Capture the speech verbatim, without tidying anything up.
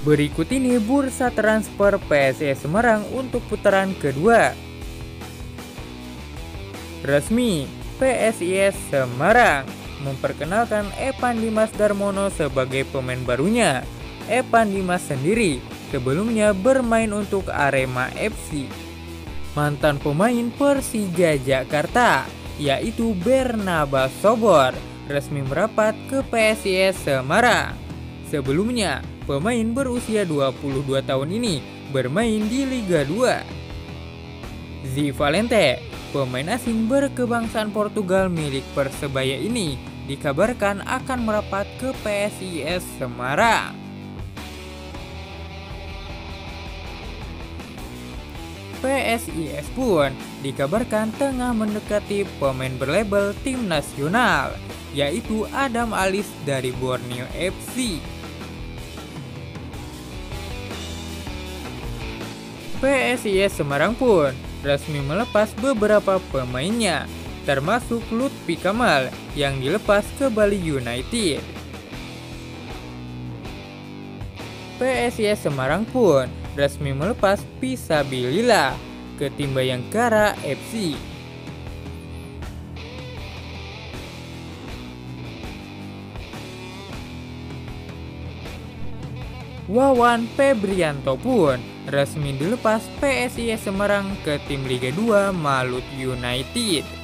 Berikut ini bursa transfer P S I S Semarang untuk putaran kedua. Resmi, P S I S Semarang memperkenalkan Evan Dimas Darmono sebagai pemain barunya. Evan Dimas sendiri sebelumnya bermain untuk Arema F C. Mantan pemain Persija Jakarta, yaitu Bernabas Sobor, resmi merapat ke P S I S Semarang. Sebelumnya, pemain berusia dua puluh dua tahun ini bermain di Liga dua. Zi Valente, pemain asing berkebangsaan Portugal milik Persebaya ini, dikabarkan akan merapat ke P S I S Semarang. P S I S pun dikabarkan tengah mendekati pemain berlabel tim nasional, yaitu Adam Alis dari Borneo F C. P S I S Semarang pun resmi melepas beberapa pemainnya, termasuk Lutfi Kamal yang dilepas ke Bali United. P S I S Semarang pun resmi melepas Pisabilillah ke tim Bayangkara F C. Wawan Febrianto pun resmi dilepas P S I S Semarang ke tim Liga dua Malut United.